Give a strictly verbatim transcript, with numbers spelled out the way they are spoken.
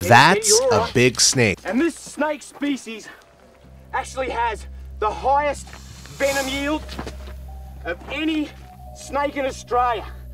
That's a big snake. And this snake species actually has the highest venom yield of any snake in Australia.